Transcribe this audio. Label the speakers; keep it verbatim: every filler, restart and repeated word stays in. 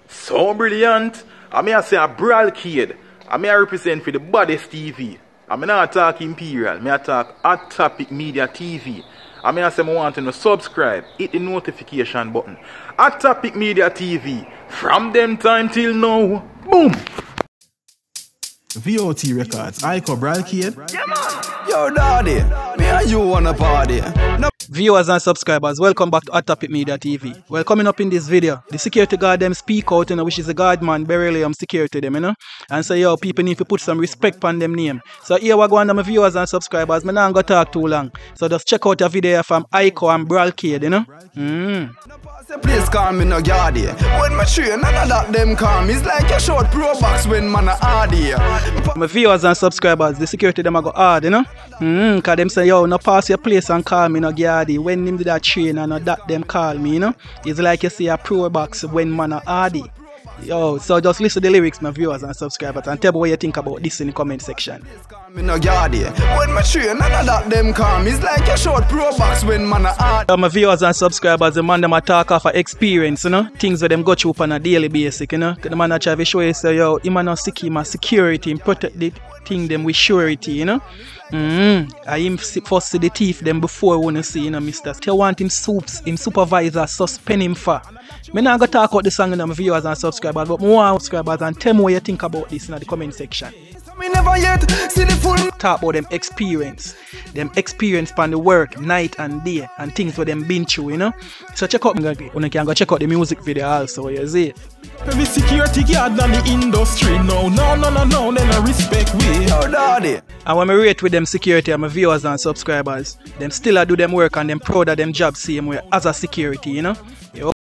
Speaker 1: So brilliant. I mean I say a Bralcade. I mean I represent for the Baddest T V. I mean I talk Imperial. I talk Hot Topic Media T V. I mean I say I want to subscribe. Hit the notification button. Hot Topic Media T V. From them time till now. Boom.
Speaker 2: V O T Records. Iko Bralcade.
Speaker 3: Yeah, man. Yo, daddy. Me and you wanna party. No.
Speaker 4: Viewers and subscribers, welcome back to Hot Topic Media T V. Well, coming up in this video, the security guard them speak out, you know, which is the guard man, Beryllium security them, you know, and say, yo, people need to put some respect on them name. So here we go on to my viewers and subscribers, me not gonna talk too long. So just check out a video from Iko and Bralcade, you know. Mm.
Speaker 3: Please call me no yardy. When my train, none of that them come. It's like a short pro box when man a hardy.
Speaker 4: My viewers and subscribers, the security them a go hard, you know. Mm, cause them say, yo, no pass your place and call me no yardy. When them do that train and no that them call me, you know. It's like you see a pro box when man a hardy. Yo, so just listen to the lyrics, my viewers and subscribers, and tell me what you think about this in the comment section.
Speaker 3: Me no yardy. When my train, none of that them come. It's like a short pro box when man a hard.
Speaker 4: So my viewers and subscribers, the man them a talk off of experience, you know, things that them go through on a daily basis, you know. The man a try to show you say, yo, him a no sick him a security, him protect the thing them with surety, you know. Mm-hmm. I him first see the thief them before wanna see, you know, mister. Still want him soups, him supervisor suspend him for. Me not gonna talk about the song in my viewers and subscribers, but more subscribers and tell me what you think about this in the comment section.
Speaker 3: Me never yet see the full.
Speaker 4: Talk about them experience, them experience on the work night and day and things where them been through, you know. So check out, you can go check out the music video also, you see.
Speaker 2: Every security guard on the industry, no, no, no, no, no, then I respect we.
Speaker 3: Yo, daddy.
Speaker 4: And when I rate with them security and my viewers and subscribers, them still a do them work and them proud of them job same way as a security, you know.